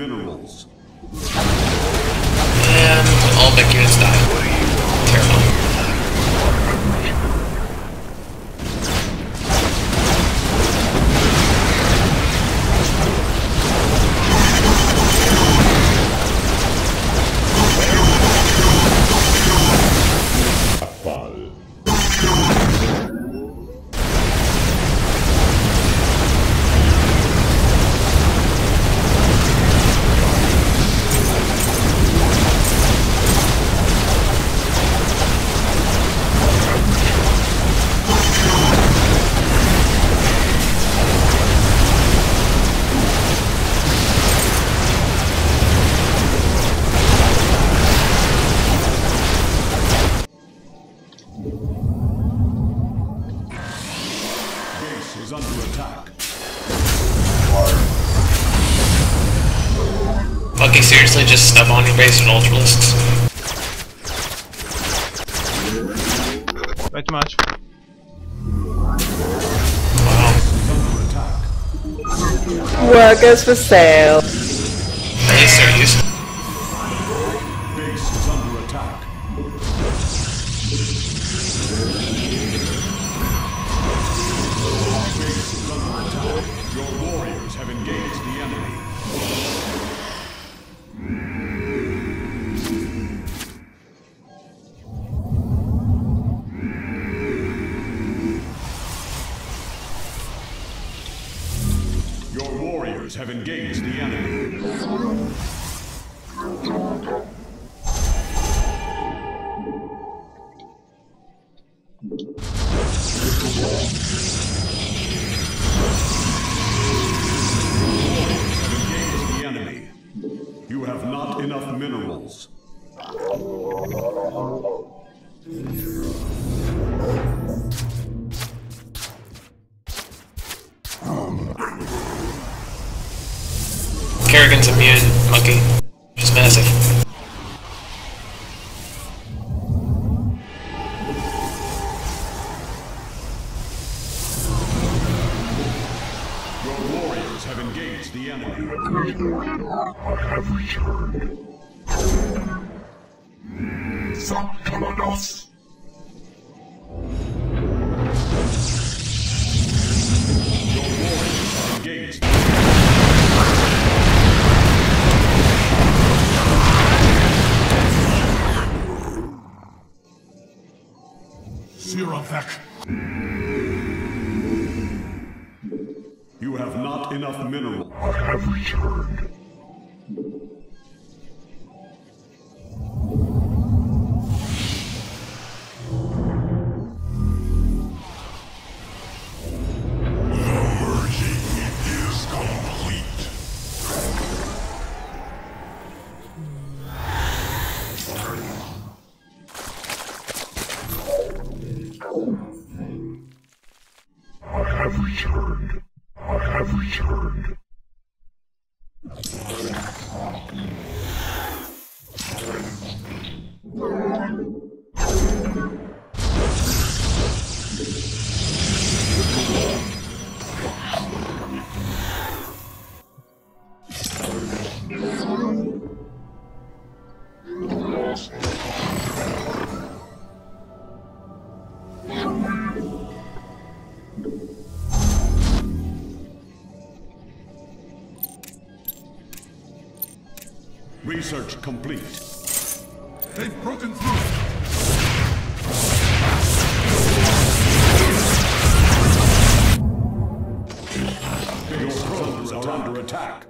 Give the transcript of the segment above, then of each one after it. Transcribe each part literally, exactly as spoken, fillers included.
minerals. And all my units die. Terrible. Okay, seriously, just stuff on your base with ultralisks. Way too much. Wow. Workers for sale. Are you serious? Base is under attack. Base is under attack. Your warriors have engaged the enemy. Your warriors have engaged the enemy. You have not enough minerals. Kerrigan's immune, monkey. She's massive. Your warriors have engaged the enemy. I have returned. Sanctaladas. Your warriors have engaged. Siravek. You have not enough mineral. I have returned. The merging is complete. I have returned. I have returned. Research complete. They've broken through. Your drones are under attack.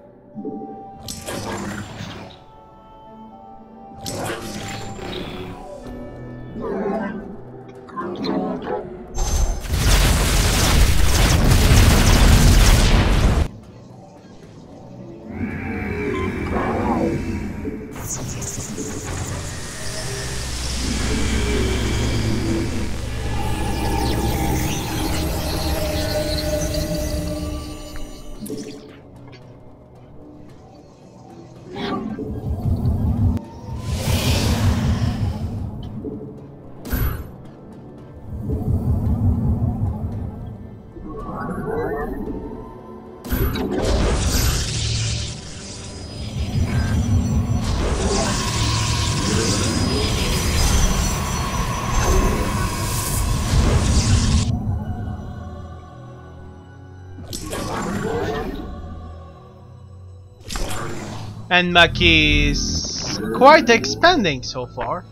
And Maki is quite expanding so far.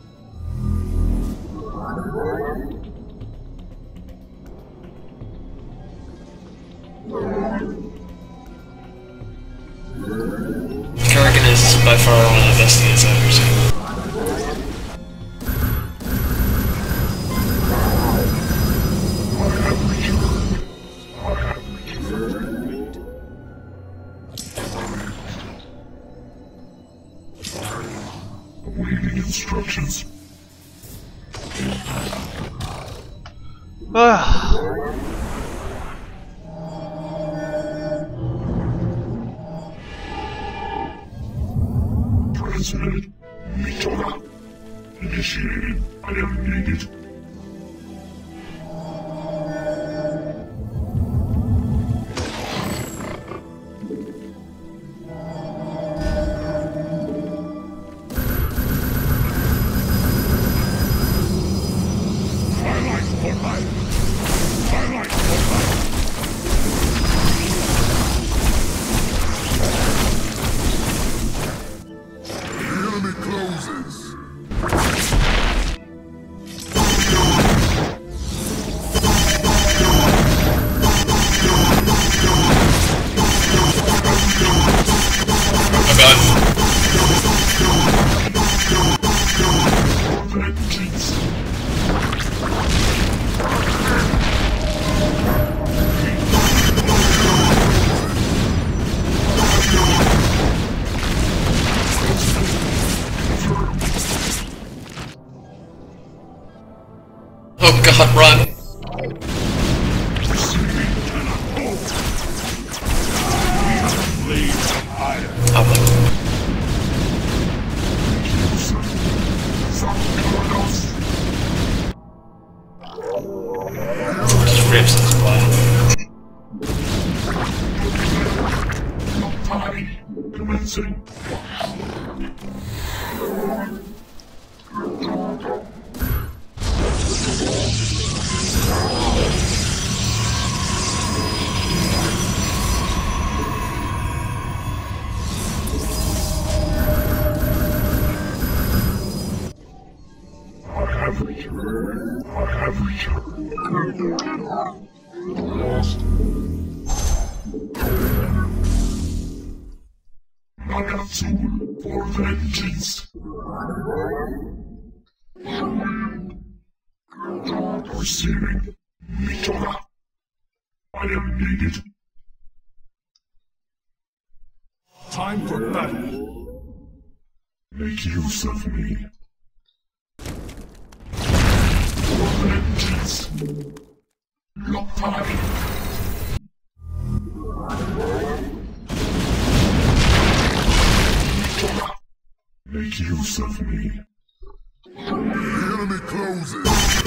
Kerrigan is by far one of the best units I've ever seen. Awaiting instructions. Transmitted. Mitola. Initiated. I am needed. Oh god, run! Oh, just rips this fly. Party commencing. I have returned. I have returned. Lost. Nagatsul for vengeance. Receiving. Mitola. I am needed. Time for battle. Make use of me. For vengeance. Lockpile. Make use of me. The enemy closes.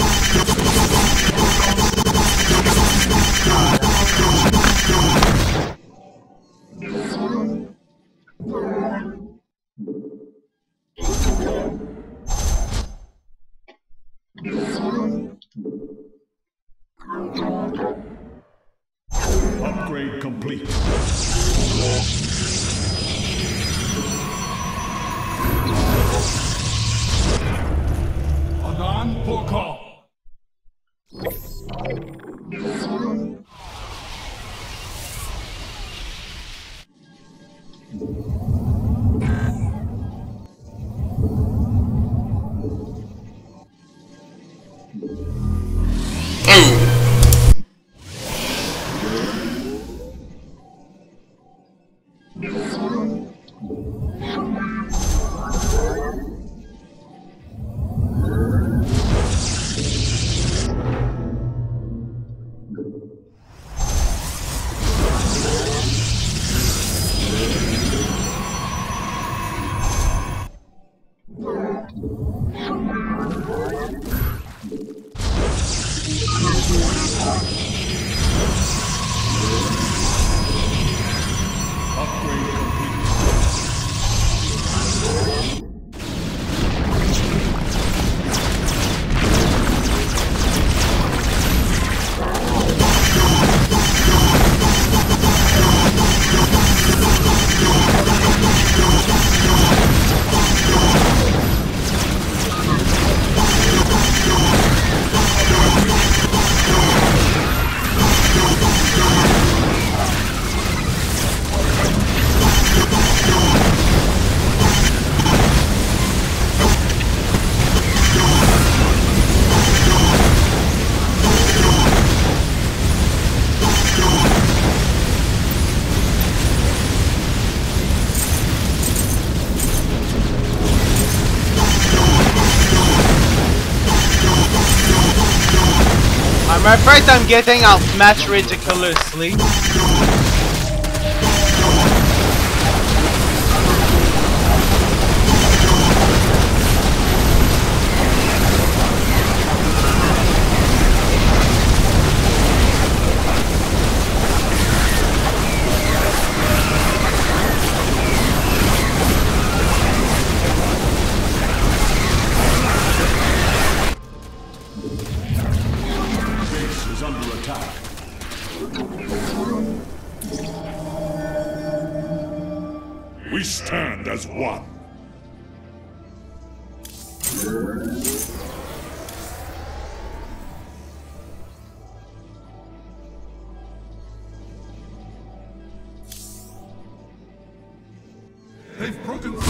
Upgrade complete. Anan Poka. Oh! I'm afraid I'm getting outmatched ridiculously. We stand as one. They've broken through.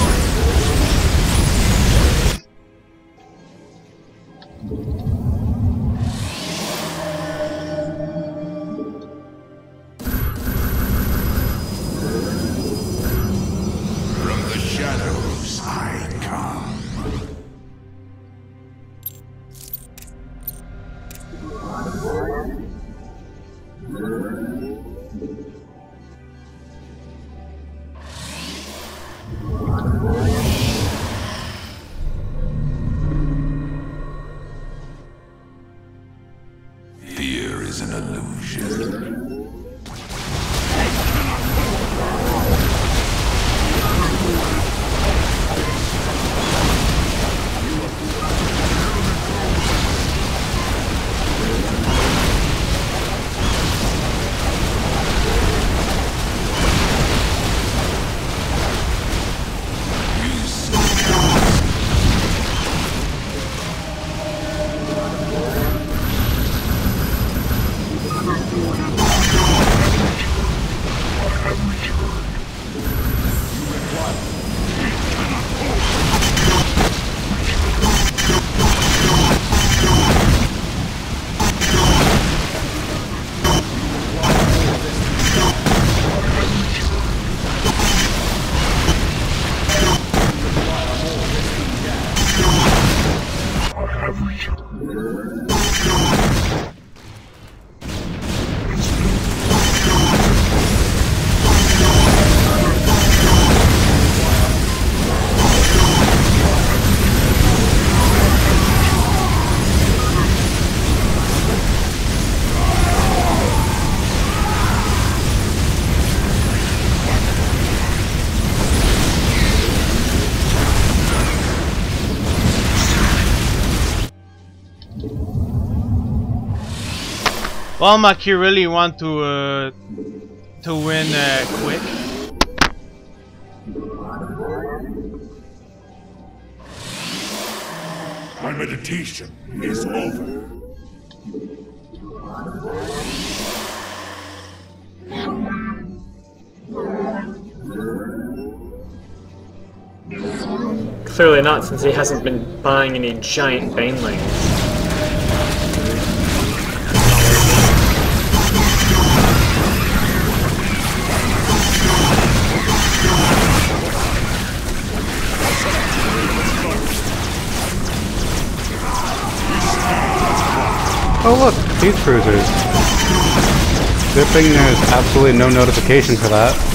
Fear is an illusion. Well, Maki, you really want to uh, to win uh, quick. My meditation is over. Clearly not, since he hasn't been buying any giant banelings. Oh look, speed cruisers. Good thing there's absolutely no notification for that.